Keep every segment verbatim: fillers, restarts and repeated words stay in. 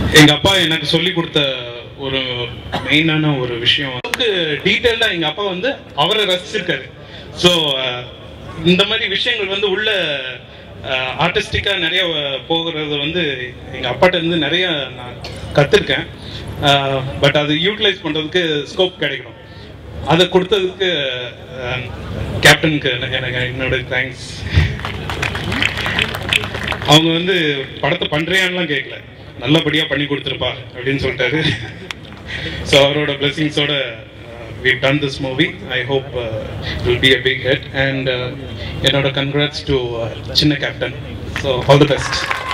எங்கள் அப்பா எனக்கு சொல்லி கொடுத்த ஒரு மெயினான ஒரு விஷயம் வந்து டீட்டெயில்டாக எங்கள் அப்பா வந்து அவரை ரசிச்சிருக்காரு. ஸோ இந்த மாதிரி விஷயங்கள் வந்து உள்ள ஆர்டிஸ்டிக்காக நிறைய போகிறது வந்து எங்கள் அப்பாட்ட இருந்து நிறைய நான் கற்றுருக்கேன். பட் அது யூட்டிலைஸ் பண்ணுறதுக்கு ஸ்கோப் கிடைக்கணும். அதை கொடுத்ததுக்கு கேப்டனுக்கு எனக்கு என்னோட தேங்க்ஸ். அவங்க வந்து படத்தை பண்ணுறியான்லாம் கேட்கல, நல்லபடியாக பண்ணி கொடுத்துருப்பா அப்படின்னு சொல்லிட்டாரு. ஸோ அவரோட பிளெஸிங்ஸோட we've done this movie. I hope uh, it will be a big hit and uh, என்னோட congrats to uh, சின்ன captain. So all the best.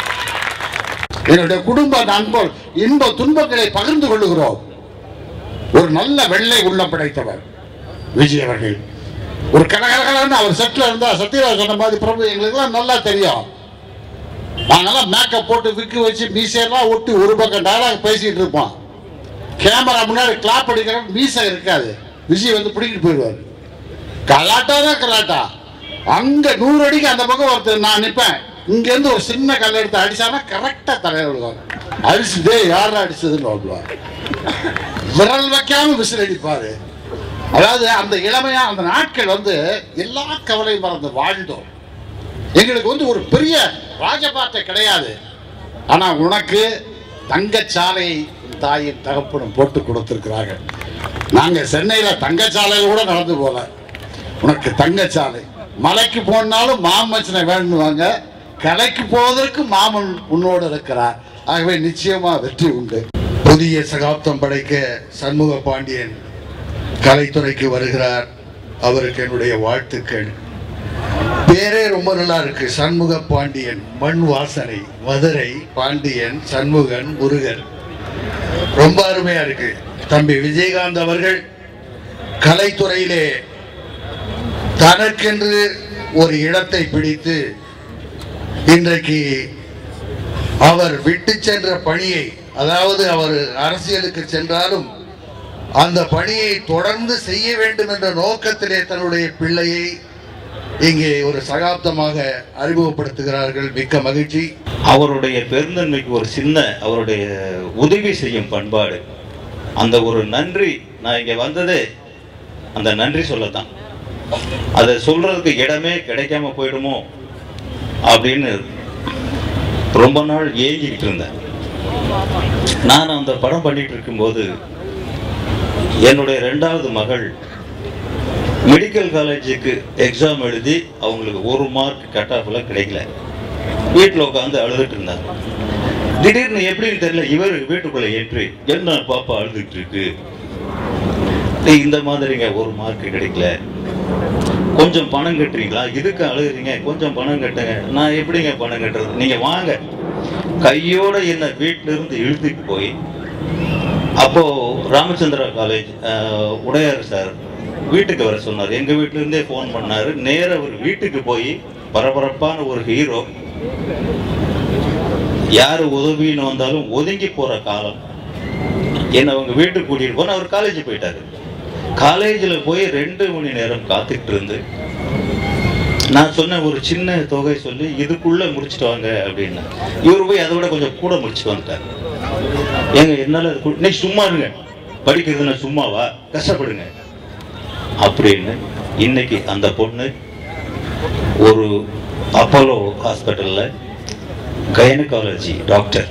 என்னுடைய குடும்ப நண்பர் இன்ப துன்பங்களை பகிர்ந்து கொள்ளுகிறோம். ஒரு நல்ல வெள்ளை உள்ளம் படைத்தவர் விஜய் அவர்கள். ஒரு கலகலகலன்னு அவர் செட்டில் இருந்தா சத்யராஜ் சொன்ன மாதிரி பிரபு எங்களுக்குலாம் நல்லா தெரியும். நாங்கெல்லாம் மேக்கப் போட்டு விக்கு வச்சு மீசையெல்லாம் ஒட்டி ஒரு பக்கம் டயலாக் பேசிட்டு இருப்போம். கேமரா முன்னாடி கிளாப் அடிக்கிற மீசை இருக்காது. விஜய் வந்து பிடிக்கிட்டு போயிடுவார். கலாட்டா தான் கலாட்டா. அங்க நூறு அடிக்கு அந்த பக்கம் ஒருத்தர் நான் நிற்பேன். இங்கேருந்து ஒரு சின்ன கல் எடுத்து அடிச்சானா கரெக்டாக தலையை விடுவாங்க. அடிச்சுட்டே யாரா அடிச்சதுன்னு சொல்லுவாங்க. விரல் வைக்காம விசில் அடிப்பாரு. அதாவது அந்த இளமையா அந்த நாட்கள் வந்து எல்லா கவலையும் மறந்து வாழ்ந்தோம். எங்களுக்கு வந்து ஒரு பெரிய ராஜபாட்டை கிடையாது. ஆனா உனக்கு தங்கச்சாலை தாயின் தகப்பனும் போட்டு கொடுத்திருக்கிறார்கள். நாங்க சென்னையில தங்கச்சாலையில் கூட நடந்து போல. உனக்கு தங்கச்சாலை மலைக்கு போனாலும் மாமச்சனை வேண்டுவாங்க. கலைக்கு போவதற்கு மாமன் உன்னோடு இருக்கிறார். ஆகவே நிச்சயமா வெற்றி உண்டு. புதிய சகாப்தம் படைக்க சண்முக பாண்டியன் கலைத்துறைக்கு வருகிறார். அவருக்கு என்னுடைய வாழ்த்துக்கள். பேரே ரொம்ப நல்லா இருக்கு, சண்முக பாண்டியன். மண் வாசனை, மதுரை, பாண்டியன், சண்முகன், முருகன், ரொம்ப அருமையா இருக்கு. தம்பி விஜயகாந்த் அவர்கள் கலைத்துறையிலே தனக்கென்று ஒரு இடத்தை பிடித்து இன்றைக்கு அவர் விட்டு சென்ற பணியை, அதாவது அவர் அரசியலுக்கு சென்றாலும் அந்த பணியை தொடர்ந்து செய்ய வேண்டும் என்ற நோக்கத்திலே தன்னுடைய பிள்ளையை இங்கே ஒரு சகாப்தமாக அறிமுகப்படுத்துகிறார்கள். மிக்க மகிழ்ச்சி. அவருடைய பெருந்தன்மைக்கு ஒரு சின்ன அவருடைய உதவி செய்யும் பண்பாடு, அந்த ஒரு நன்றி. நான் இங்கே வந்ததே அந்த நன்றி சொல்லத்தான். அதை சொல்றதுக்கு இடமே கிடைக்காம போயிடுமோ அப்படின்னு ரொம்ப நாள் ஏங்கிக்கிட்டு இருந்தேன். நான் அந்த படம் பண்ணிட்டு இருக்கும்போது என்னுடைய ரெண்டாவது மகள் மெடிக்கல் காலேஜுக்கு எக்ஸாம் எழுதி அவங்களுக்கு ஒரு மார்க் கட் ஆஃப்ல கிடைக்கல. வீட்டில் உட்காந்து அழுதுட்டு இருந்தாங்க. திடீர்னு எப்படின்னு தெரியல, இவர் வீட்டுக்குள்ள என்ட்ரி, என்ன பாப்பா அழுதுட்டு இருக்கு, இந்த மாதிரிங்க ஒரு மார்க் கிடைக்கல, கொஞ்சம் பணம் கட்டுறீங்களா, இதுக்கு அழுகுறீங்க, கொஞ்சம் பணம் கட்டுங்க. நான் எப்படிங்க பணம் கட்டுறது, நீங்க வாங்க. கையோட என்ன வீட்டில இருந்து இழுத்துட்டு போய், அப்போ ராமச்சந்திரா காலேஜ் உடையார் சார் வீட்டுக்கு வர சொன்னார். எங்க வீட்டுல இருந்தே போன் பண்ணாரு. நேர ஒரு வீட்டுக்கு போய் பரபரப்பான ஒரு ஹீரோ, யாரு உதவின்னு வந்தாலும் ஒதுங்கி போற காலம், என்ன அவங்க வீட்டுக்கு கூட்டிட்டு போன. அவர் காலேஜ் போயிட்டாரு. காலேஜில் போய் ரெண்டு மணி நேரம் காத்துக்கிட்டு இருந்து நான் சொன்ன ஒரு சின்ன தொகை சொல்லி இதுக்குள்ள முடிச்சுட்டு வாங்க அப்படின்னு. இவர் போய் அதை விட கொஞ்சம் கூட முடிச்சுட்டு வந்துட்டார். ஏங்க என்னால நீ சும்மா இருங்க, படிக்கிறதுனா சும்மாவா, கஷ்டப்படுங்க அப்படின்னு. இன்னைக்கு அந்த பொண்ணு ஒரு அப்போலோ ஹாஸ்பிட்டல்ல கைனகாலஜி டாக்டர்.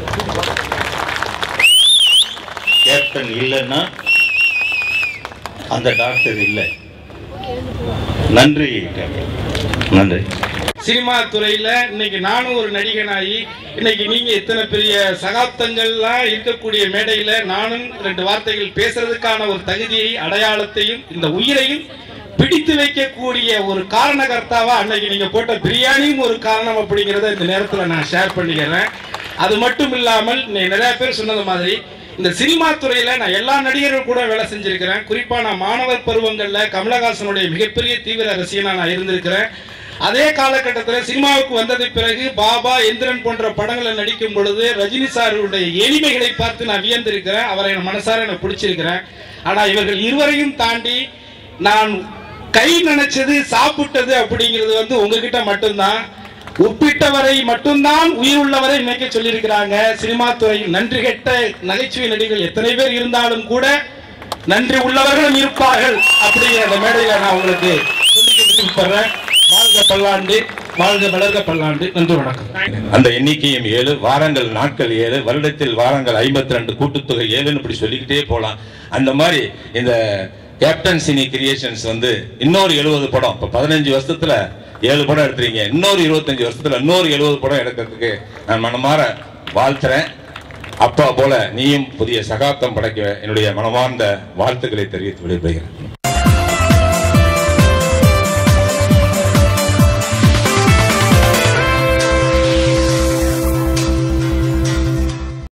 கேப்டன் இல்லைன்னா அந்த டாக்டர் இல்லை. நன்றி நன்றி. சினிமா துறையில் இன்னைக்கு நானும் ஒரு நடிகனாகி, இன்னைக்கு நீங்க இத்தனை பெரிய சகாப்தங்கள்லாம் இருக்கக்கூடிய மேடையில நானும் ரெண்டு வார்த்தைகள் பேசுறதுக்கான ஒரு தகுதியை, அடையாளத்தையும், இந்த உயிரையும் பிடித்து வைக்கக்கூடிய ஒரு காரணகர்த்தாவா அன்னைக்கு நீங்க போட்ட பிரியாணியும் ஒரு காரணம் அப்படிங்கிறத இந்த நேரத்தில் நான் ஷேர் பண்ணிக்கிறேன். அது மட்டும் இல்லாமல் நிறைய பேர் சொன்னது மாதிரி இந்த சினிமா துறையில நான் எல்லா நடிகர்கள் கூட வேலை செஞ்சிருக்கிறேன். குறிப்பா நான் மாணவர் பருவங்கள்ல கமலஹாசனுடைய மிகப்பெரிய தீவிர ரசிகனா நான் இருந்திருக்கிறேன். அதே காலகட்டத்தில் சினிமாவுக்கு வந்தது பிறகு பாபா, எந்திரன் போன்ற படங்களை நடிக்கும் பொழுது ரஜினி சாருடைய எளிமைகளை பார்த்து நான் வியந்திருக்கிறேன். அவரை என் மனசார எனக்கு பிடிச்சிருக்கிறேன். ஆனா இவர்கள் இருவரையும் தாண்டி நான் கை நினைச்சது சாப்பிட்டது அப்படிங்கிறது வந்து உங்ககிட்ட மட்டும்தான். ஒப்பிட்டவரை மட்டும்தான் உயிர் உள்ளவரை நினைக்க சொல்லியிருக்கிறாங்க. சினிமா துறையில் நன்றி கெட்ட நகைச்சுவை நடிகர்கள் எத்தனை பேர் இருந்தாலும் கூட நன்றி உள்ளவர்களும் இருப்பார்கள் அப்படிங்கிற அந்த மேடையில நான் உங்களுக்கு சொல்லிக்க விரும்பப்படுறேன். வாழ்க பல்லாண்டு, வாழ்க வளர்க பல்லாண்டு. நன்றி, வணக்கம். அந்த எண்ணிக்கையும் ஏழு, வாரங்கள் நாட்கள் ஏழு, வருடத்தில் வாரங்கள் ஐம்பத்தி ரெண்டு, கூட்டுத்தொகை ஏழுன்னு இப்படி சொல்லிக்கிட்டே போகலாம். அந்த மாதிரி இந்த கேப்டன் சினி கிரியேஷன்ஸ் வந்து இன்னொரு எழுபது படம், இப்போ பதினஞ்சு வருஷத்துல ஏழு படம் எடுத்துறீங்க, இன்னொரு இருபத்தஞ்சு வருஷத்துல இன்னொரு எழுபது படம் எடுக்கிறதுக்கு நான் மனமாற வாழ்த்துறேன். அப்பா போல நீயும் புதிய சகாப்தம் படைக்க என்னுடைய மனமார்ந்த வாழ்த்துக்களை தெரிவித்து விடைபெறுகிறேன்.